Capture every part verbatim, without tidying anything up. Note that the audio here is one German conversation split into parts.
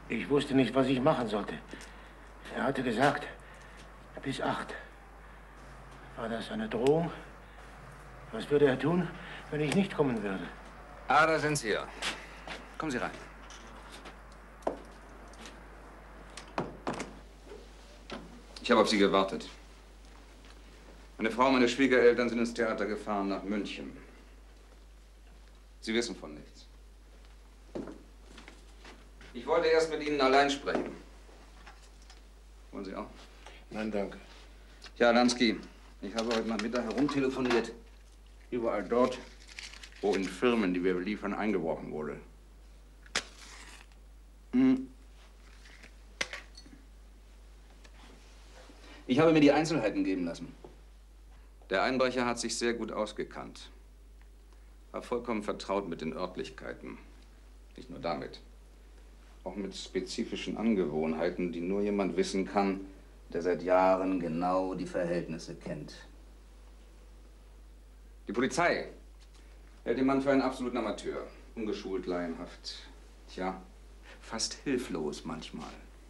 Ich wusste nicht, was ich machen sollte. Er hatte gesagt, bis acht. War das eine Drohung? Was würde er tun, wenn ich nicht kommen würde? Ah, da sind Sie ja. Kommen Sie rein. Ich habe auf Sie gewartet. Meine Frau und meine Schwiegereltern sind ins Theater gefahren nach München. Sie wissen von nichts. Ich wollte erst mit Ihnen allein sprechen. Wollen Sie auch? Nein, danke. Ja, Lansky, ich habe heute Nachmittag herumtelefoniert. Überall dort, wo in Firmen, die wir beliefern, eingebrochen wurde. Hm. Ich habe mir die Einzelheiten geben lassen. Der Einbrecher hat sich sehr gut ausgekannt. War vollkommen vertraut mit den Örtlichkeiten. Nicht nur damit. Auch mit spezifischen Angewohnheiten, die nur jemand wissen kann, der seit Jahren genau die Verhältnisse kennt. Die Polizei hält den Mann für einen absoluten Amateur. Ungeschult, laienhaft. Tja, fast hilflos manchmal.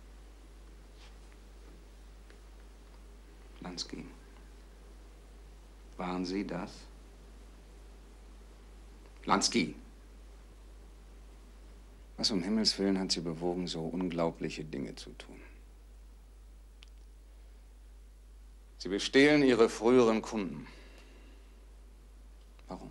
Lansky, waren Sie das? Lansky! Was um Himmels Willen hat Sie bewogen, so unglaubliche Dinge zu tun? Sie bestehlen Ihre früheren Kunden. Warum?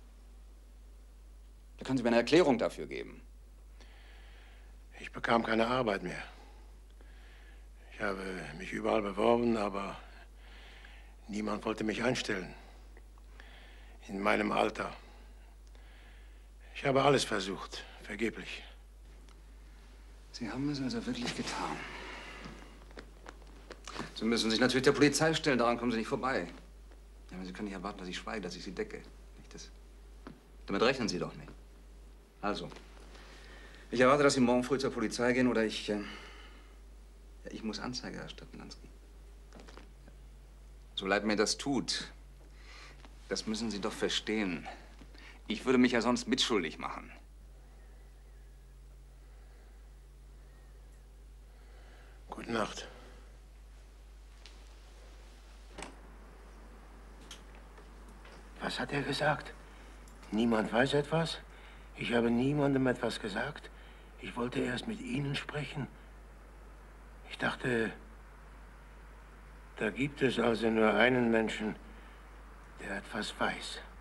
Da können Sie mir eine Erklärung dafür geben. Ich bekam keine Arbeit mehr. Ich habe mich überall beworben, aber niemand wollte mich einstellen. In meinem Alter. Ich habe alles versucht, vergeblich. Sie haben es also wirklich getan. Sie müssen sich natürlich der Polizei stellen, daran kommen Sie nicht vorbei. Ja, aber Sie können nicht erwarten, dass ich schweige, dass ich Sie decke. Nicht das? Damit rechnen Sie doch nicht. Also, ich erwarte, dass Sie morgen früh zur Polizei gehen oder ich... Äh, ja, ich muss Anzeige erstatten, Lansky. So leid mir das tut, das müssen Sie doch verstehen. Ich würde mich ja sonst mitschuldig machen. Gute Nacht. Was hat er gesagt? Niemand weiß etwas? Ich habe niemandem etwas gesagt. Ich wollte erst mit Ihnen sprechen. Ich dachte, da gibt es also nur einen Menschen, der etwas weiß.